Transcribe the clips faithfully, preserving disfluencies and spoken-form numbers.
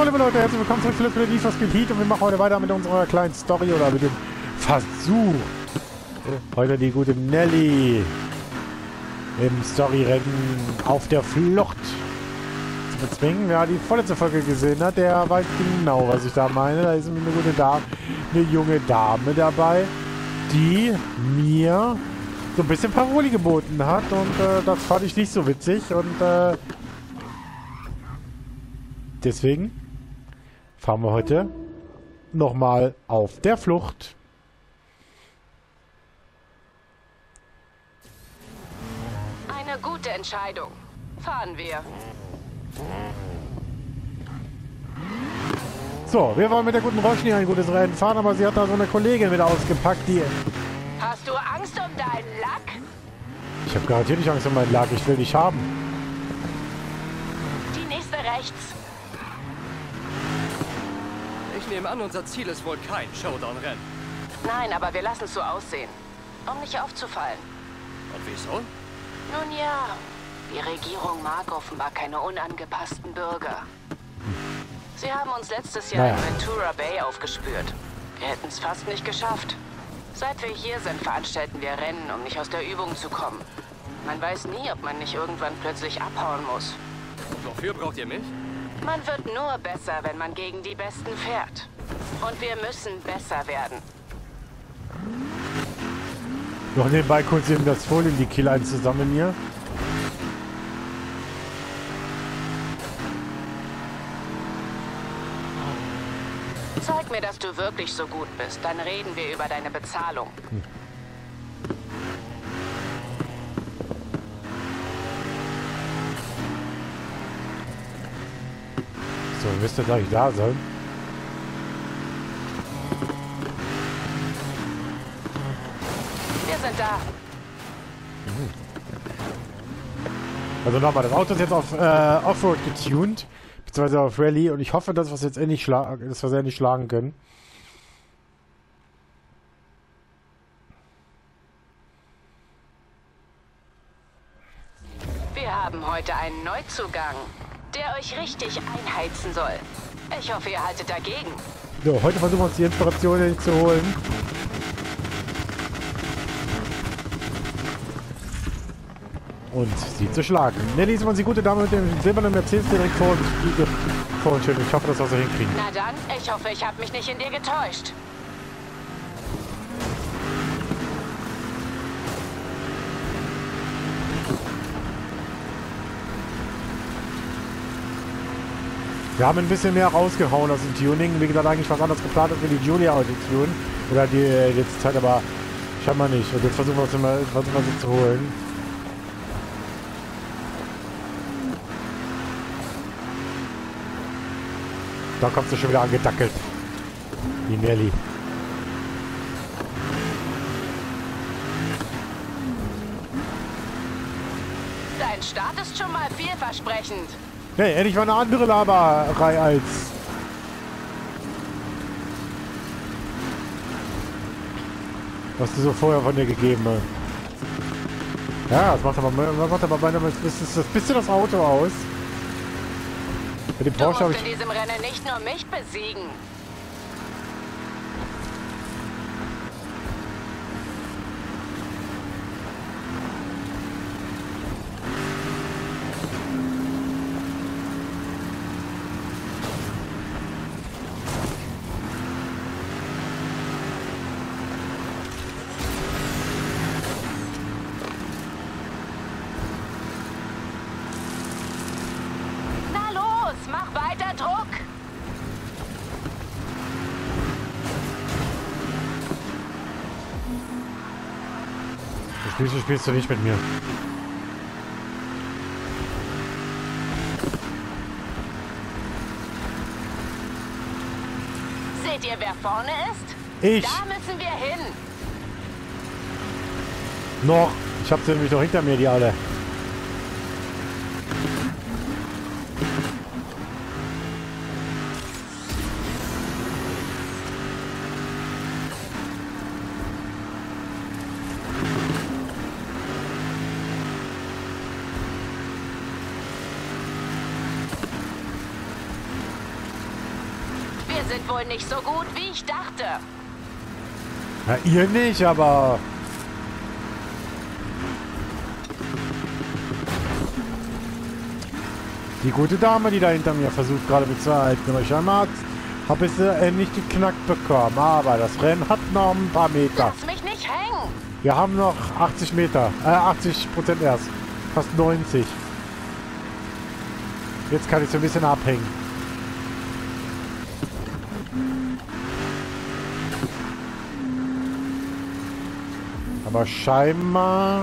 liebe Leute, herzlich willkommen zurück zu Let's Play Need for Speed Heat und wir machen heute weiter mit unserer kleinen Story oder mit dem Versuch. Heute die gute Nelly im Storyrennen auf der Flucht zu bezwingen. Wer die vorletzte Folge gesehen hat, der weiß genau, was ich da meine. Da ist nämlich eine gute Dame, eine junge Dame dabei, die mir so ein bisschen Paroli geboten hat und äh, das fand ich nicht so witzig und äh, deswegen fahren wir heute nochmal auf der Flucht. Eine gute Entscheidung. Fahren wir. So, wir wollen mit der guten Roshni ein gutes Rennen fahren, aber sie hat da so eine Kollegin wieder ausgepackt, die... Hast du Angst um deinen Lack? Ich habe garantiert nicht Angst um meinen Lack, ich will dich haben. Die nächste rechts. Ich nehme an, unser Ziel ist wohl kein Showdown-Rennen. Nein, aber wir lassen es so aussehen. Um nicht aufzufallen. Und wieso? Nun ja, die Regierung mag offenbar keine unangepassten Bürger. Sie haben uns letztes Jahr naja. in Ventura Bay aufgespürt. Wir hätten es fast nicht geschafft. Seit wir hier sind, veranstalten wir Rennen, um nicht aus der Übung zu kommen. Man weiß nie, ob man nicht irgendwann plötzlich abhauen muss. Und wofür braucht ihr mich? Man wird nur besser, wenn man gegen die Besten fährt. Und wir müssen besser werden. Noch nebenbei kurz eben das Fohlen, die Kill einzusammeln hier. Zeig mir, dass du wirklich so gut bist. Dann reden wir über deine Bezahlung. Hm. So, müsste gleich da sein. Wir sind da. Also nochmal, das Auto ist jetzt auf äh, Offroad getuned, beziehungsweise auf Rallye und ich hoffe, dass wir es jetzt endlich schlagen, dass wir es endlich schlagen können. Wir haben heute einen Neuzugang, der euch richtig einheizen soll. Ich hoffe, ihr haltet dagegen. So, heute versuchen wir uns die Inspiration zu holen. Und sie zu schlagen. Nelly ist uns die gute Dame mit dem silbernen Mercedes direkt vor uns. Vor uns. Ich hoffe, dass wir das hinkriegen. Na dann, ich hoffe, ich habe mich nicht in dir getäuscht. Wir haben ein bisschen mehr rausgehauen aus dem Tuning. Wie gesagt, eigentlich was anderes geplant als für die Julia heute zu tun. Oder die letzte Zeit, aber scheinbar nicht. Und jetzt versuchen wir es immer, versuchen wir sie zu holen. Da kommst du schon wieder angedackelt. Die Nelly. Dein Start ist schon mal vielversprechend. Hey, endlich mal eine andere Laberei als... was du so vorher von dir gegeben hast. Ja, das macht aber, das macht aber meine, das ist das bisschen das Auto aus. Mit dem Du Porsche habe musst ich... in diesem Rennen nicht nur mich besiegen. Na los, mach weiter Druck. Du spielst, du spielst du nicht mit mir. Seht ihr, wer vorne ist? Ich. Da müssen wir hin. Noch. Ich hab sie nämlich noch hinter mir, die alle. sind wohl nicht so gut, wie ich dachte. Na, ihr nicht, aber... Die gute Dame, die da hinter mir versucht gerade mitzuhalten. Ich habe es äh, nicht geknackt bekommen, aber das Rennen hat noch ein paar Meter. Lass mich nicht hängen. Wir haben noch achtzig Meter, äh, achtzig Prozent erst. Fast neunzig. Jetzt kann ich so ein bisschen abhängen. Aber scheinbar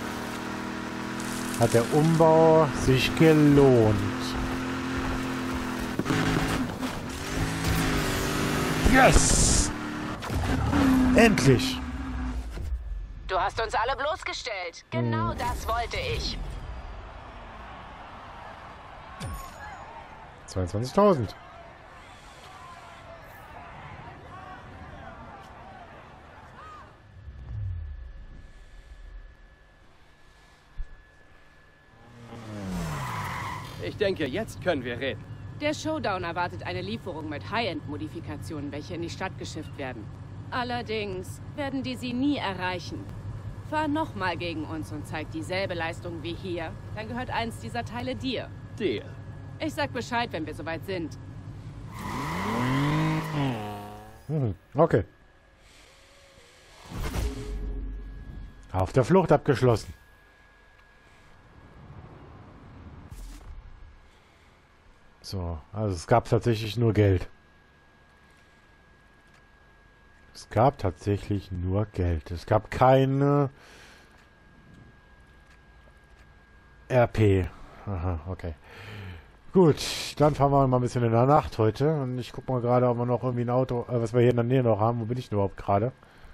hat der Umbau sich gelohnt. Yes! Endlich! Du hast uns alle bloßgestellt. Genau das wollte ich. zweiundzwanzigtausend. Ich denke, jetzt können wir reden. Der Showdown erwartet eine Lieferung mit High-End-Modifikationen, welche in die Stadt geschifft werden. Allerdings werden die sie nie erreichen. Fahr nochmal gegen uns und zeig dieselbe Leistung wie hier, dann gehört eins dieser Teile dir. Deal. Ich sag Bescheid, wenn wir soweit sind. Mhm. Okay. Auf der Flucht abgeschlossen. So, also es gab tatsächlich nur Geld. Es gab tatsächlich nur Geld. Es gab keine R P. Aha, okay. Gut, dann fahren wir mal ein bisschen in der Nacht heute. Und ich gucke mal gerade, ob wir noch irgendwie ein Auto, äh, was wir hier in der Nähe noch haben. Wo bin ich denn überhaupt gerade?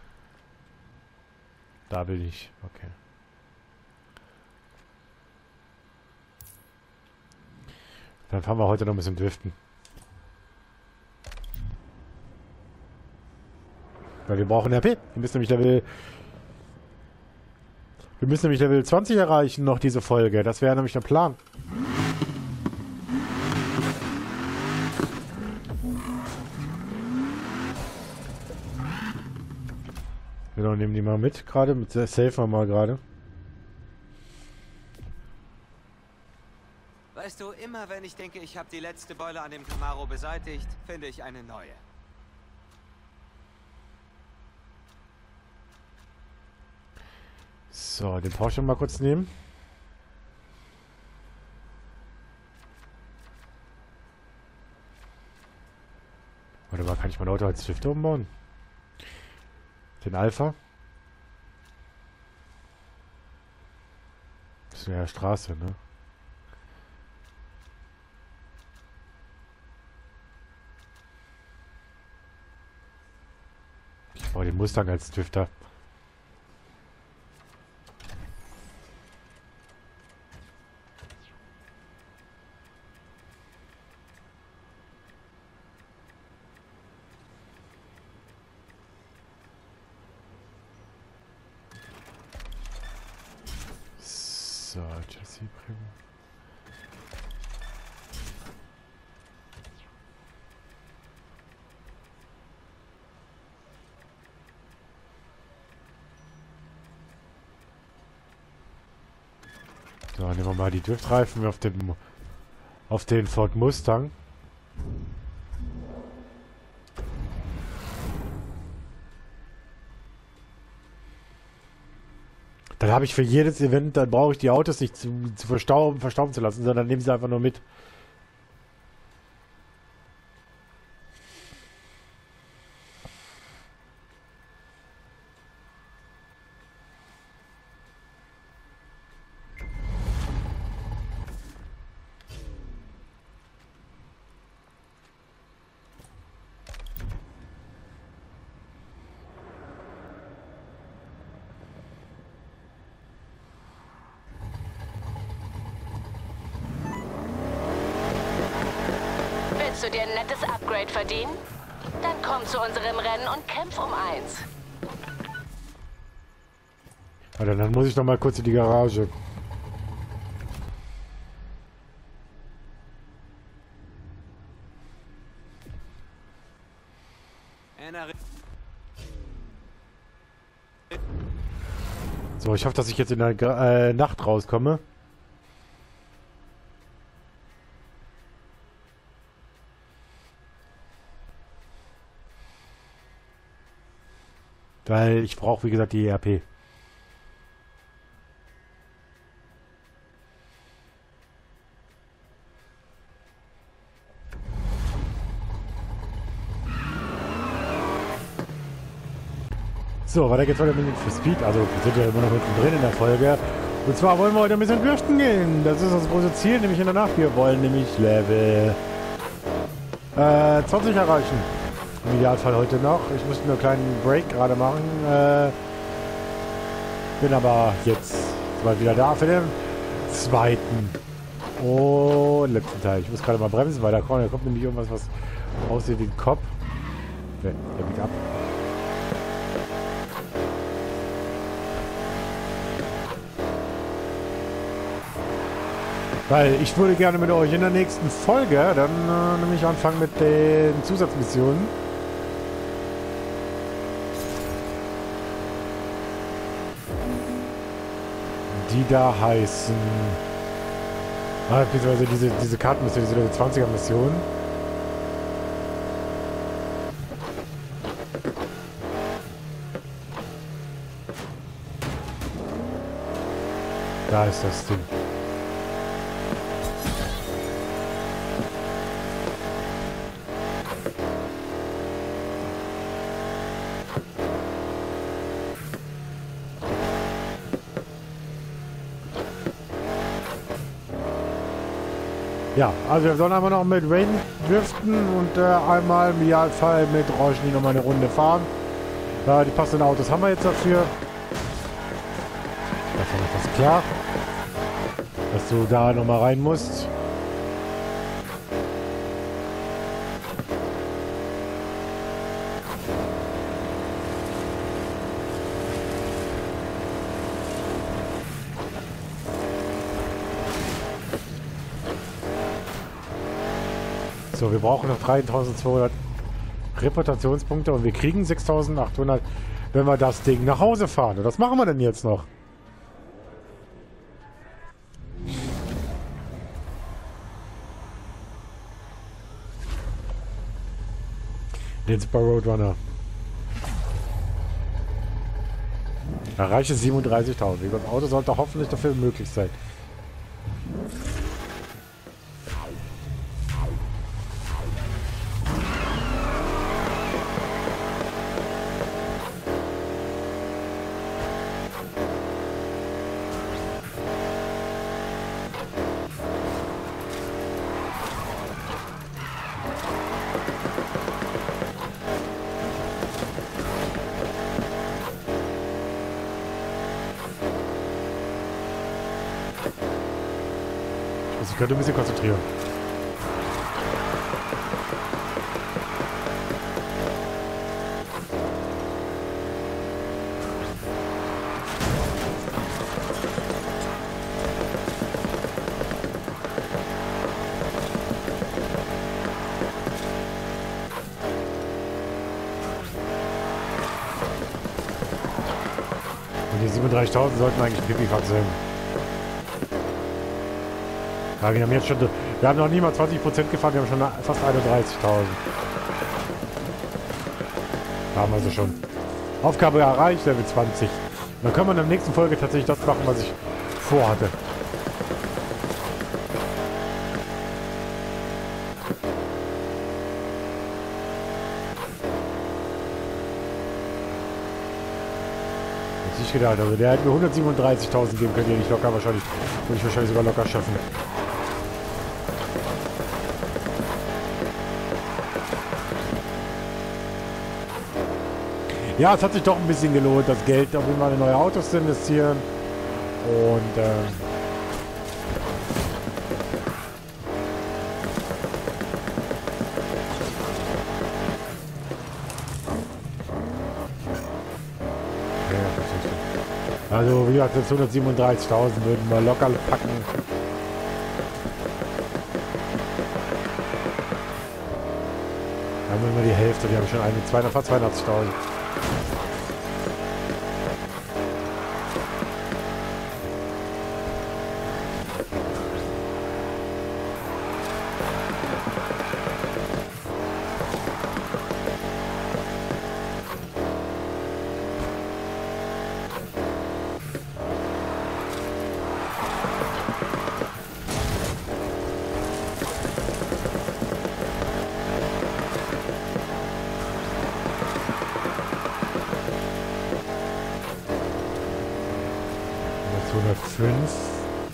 Da bin ich. Okay. Dann fahren wir heute noch ein bisschen driften. Weil wir brauchen R P. Wir müssen nämlich Level... Wir müssen nämlich Level zwanzig erreichen noch diese Folge. Das wäre nämlich der Plan. Genau, nehmen die mal mit gerade. Mit Safe wir mal gerade. Weißt du, immer wenn ich denke, ich habe die letzte Beule an dem Camaro beseitigt, finde ich eine neue. So, den Porsche mal kurz nehmen. Warte mal, kann ich mein Auto als Swift umbauen? Den Alpha? Das ist ja Straße, ne? Ich baue den Mustang als Drifter. So, Chassis bringen. So, nehmen wir mal die Driftreifen auf den auf den Ford Mustang. Dann habe ich für jedes Event, dann brauche ich die Autos nicht zu, zu verstauben, verstauben zu lassen, sondern nehme sie einfach nur mit. Willst du dir ein nettes Upgrade verdienen? Dann komm zu unserem Rennen und kämpf um eins. Alter, dann muss ich noch mal kurz in die Garage. So, ich hoffe, dass ich jetzt in der äh, Nacht rauskomme. Weil ich brauche, wie gesagt, die E R P. So, weiter geht's heute mit für Speed. Also, wir sind ja immer noch mittendrin in der Folge. Und zwar wollen wir heute ein bisschen dürften gehen. Das ist das große Ziel, nämlich in der Nacht. Wir wollen nämlich Level äh, zwanzig erreichen. Im Idealfall heute noch. Ich musste nur einen kleinen Break gerade machen. Äh, bin aber jetzt mal wieder da für den zweiten und letzten Teil. Ich muss gerade mal bremsen, weil da kommt, da kommt nämlich irgendwas, was aussieht wie ein Kopf. Der, der biegt ab. Weil ich würde gerne mit euch in der nächsten Folge dann äh, nämlich anfangen mit den Zusatzmissionen. Die da heißen, ah, beziehungsweise diese, diese Kartenmission, diese Level zwanziger Mission. Da ist das Ding. Ja, also wir sollen einfach noch mit Rain driften und äh, einmal im Idealfall mit Roshni nochmal eine Runde fahren. Äh, die passenden Autos haben wir jetzt dafür. Davon ist das klar, dass du da nochmal rein musst. So, wir brauchen noch dreitausendzweihundert Reputationspunkte und wir kriegen sechstausendachthundert, wenn wir das Ding nach Hause fahren. Und was machen wir denn jetzt noch? Den Super Roadrunner. Erreiche siebenunddreißigtausend. Das Auto sollte hoffentlich dafür möglich sein. Ich könnte ein bisschen konzentrieren. Und die siebenunddreißigtausend sollten eigentlich ein Pipifax sein. Ja, wir haben jetzt schon, wir haben noch nie mal zwanzig Prozent gefahren, wir haben schon fast einunddreißigtausend. Da haben wir sie schon. Aufgabe erreicht, Level zwanzig. Dann können wir in der nächsten Folge tatsächlich das machen, was ich vorhatte. Hätte ich gedacht, also der hätte mir hundertsiebenunddreißigtausend geben können, die ich locker wahrscheinlich, würde ich wahrscheinlich sogar locker schaffen. Ja, es hat sich doch ein bisschen gelohnt, das Geld auf jeden Fall in neue Autos zu investieren. Und ähm, also wie gesagt, jetzt hundertsiebenunddreißigtausend würden wir locker packen. Dann haben wir die Hälfte, die haben schon eine, fast zweiundachtzigtausend. hundertfünf.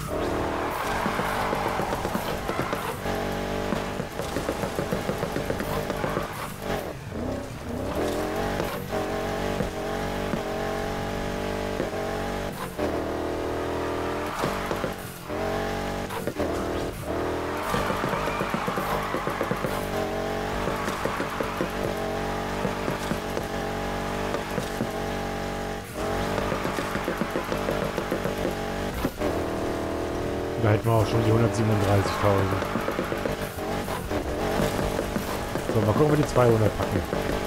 Da hätten wir auch schon die hundertsiebenunddreißigtausend. So, mal gucken, ob wir die zweihundert packen.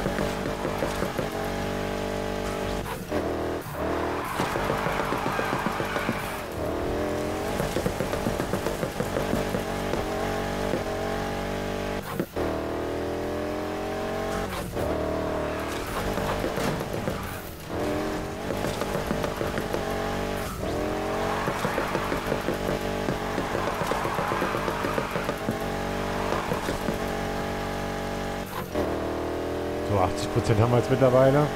So, achtzig Prozent haben wir jetzt mittlerweile.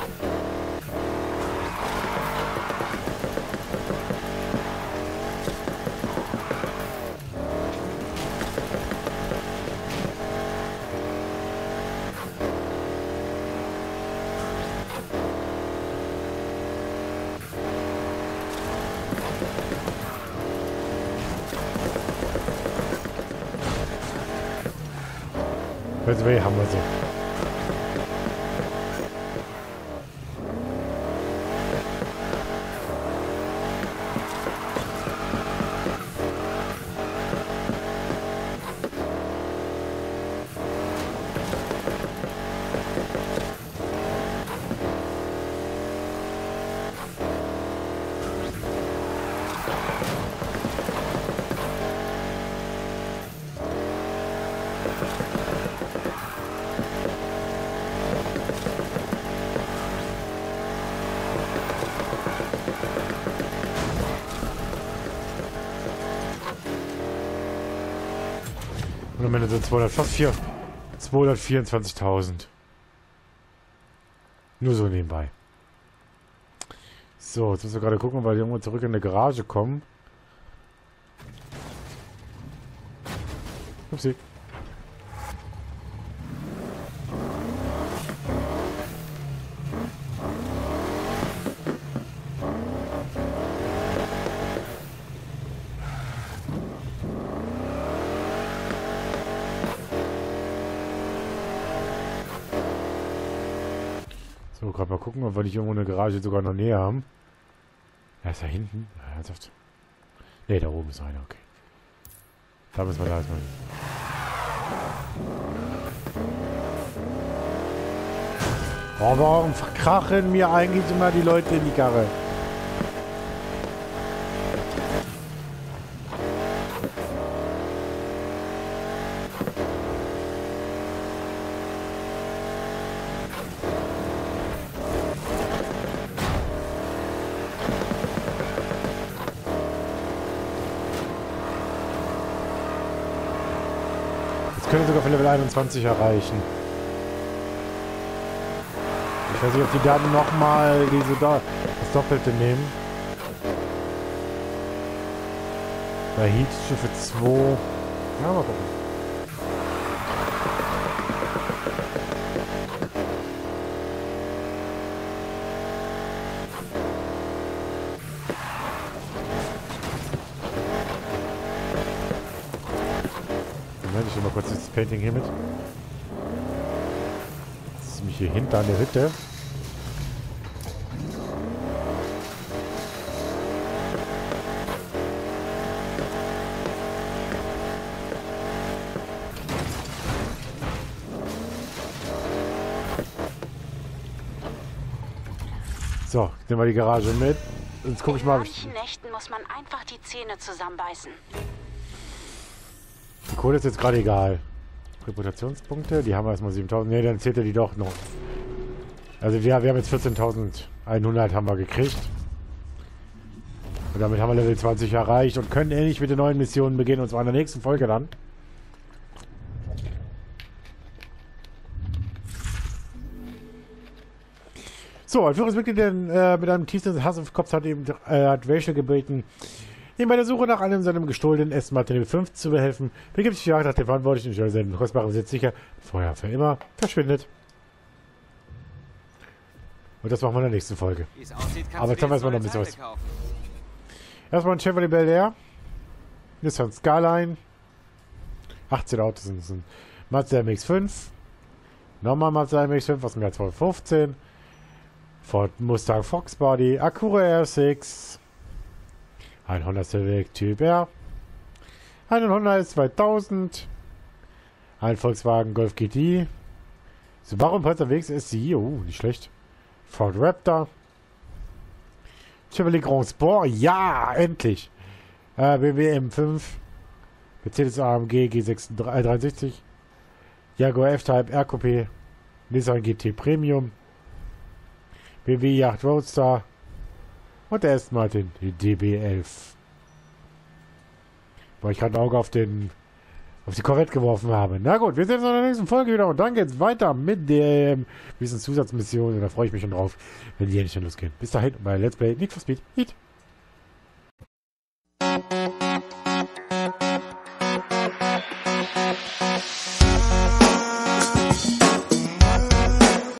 Also, wir haben wir sie. Und am Ende sind zweihundertvierundzwanzigtausend. Nur so nebenbei. So, jetzt müssen wir gerade gucken, weil wir irgendwo zurück in die Garage kommen. Upsi. So, gerade mal gucken, ob wir nicht irgendwo eine Garage sogar noch näher haben. Ja, ist da hinten? Ja, ernsthaft. Ne, da oben ist einer, okay. Da müssen wir da erstmal hin. Oh, warum verkrachen mir eigentlich immer die Leute in die Karre? Können sogar für Level einundzwanzig erreichen. Ich weiß nicht, ob die dann nochmal diese Do das Doppelte nehmen. Bei Heat Schiffe zwei. Ja, mal gucken. Ich nehme mal kurz das Painting hier mit. Das ist mich hier hinter an der Hütte. So, nehmen wir die Garage mit. Jetzt gucke ich mal. In manchen Nächten muss man einfach die Zähne zusammenbeißen. Die Kohle ist jetzt gerade egal. Reputationspunkte, die haben wir erstmal siebentausend. Ne, dann zählt er die doch noch. Also wir, wir haben jetzt vierzehntausendeinhundert haben wir gekriegt. Und damit haben wir Level zwanzig erreicht und können endlich mit den neuen Missionen beginnen. Und zwar in der nächsten Folge dann. So. So, ein Führungsmitglied äh, mit einem tiefsten Hass auf Kopf hat eben äh, hat Rachel gebeten, ihm bei der Suche nach einem seinem gestohlenen Essmaterial fünf zu behelfen. Begibt sich die Jagd nach dem Verantwortlichen und stellt seinen kostbaren Besitz sicher, bevor er für immer verschwindet. Und das machen wir in der nächsten Folge. Wie es aussieht, kannst Aber jetzt du haben wir dir erstmal noch ein bisschen neue was. Teile kaufen. Erstmal ein Chevrolet Bel Air. Nissan Skyline. achtzehn Autos sind es. Ein Mazda M X fünf. Nochmal Mazda M X fünf aus dem Jahr zweitausendfünfzehn. Ford Mustang Fox Body. Acura R sechs. Ein Honda Civic Typ R. Ein Honda S zweitausend. Ein Volkswagen Golf G T. Subaru Impreza W X S C I. Oh, nicht schlecht. Ford Raptor. Chevrolet Grand Sport. Ja, endlich. Äh, B M W M fünf. Mercedes A M G G dreiundsechzig. Jaguar F-Type R Coupé. Nissan G T Premium. B M W Yacht Roadster. Und der Aston Martin D B elf. Weil ich gerade ein Auge auf den auf die Corvette geworfen habe. Na gut, wir sehen uns in der nächsten Folge wieder und dann geht's weiter mit dem bisschen Zusatzmission und da freue ich mich schon drauf, wenn die hier nicht losgehen. Bis dahin bei Let's Play Need for Speed Heat.